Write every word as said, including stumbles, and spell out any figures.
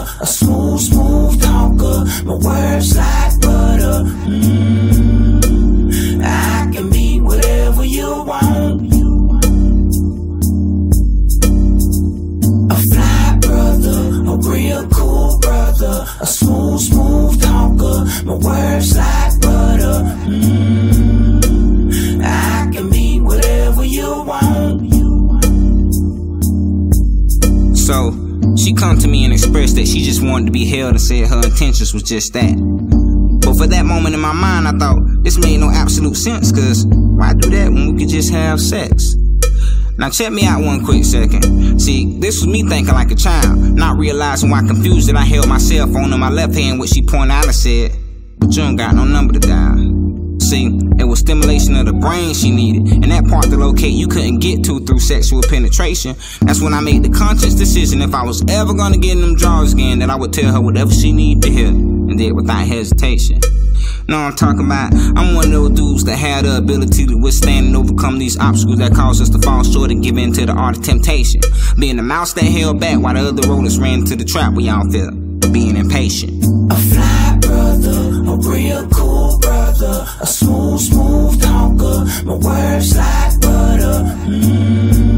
brother, a smooth, smooth talker. My words like butter. Mm, I can be whatever you want. A fly brother, a real cool brother, a smooth, smooth talker. My words like butter. Mm, I can be whatever you want. So, she come to me and expressed that she just wanted to be held and said her intentions was just that. But for that moment in my mind, I thought this made no absolute sense, cause why do that when we could just have sex? Now check me out one quick second. See, this was me thinking like a child, not realizing why confused that I held my cell phone in my left hand, which she pointed out and said, but you don't got no number to dial. See, it was stimulation of the brain she needed, and that part to locate you couldn't get to through sexual penetration. That's when I made the conscious decision, if I was ever gonna get in them drawers again, that I would tell her whatever she needed to hear, and did without hesitation. Know what I'm talking about? I'm one of those dudes that had the ability to withstand and overcome these obstacles that cause us to fall short and give in to the art of temptation. Being the mouse that held back while the other rodents ran into the trap we all feel. Being impatient. A fly brother, a real cool brother, a smooth, smooth talker. My words like butter. Mm.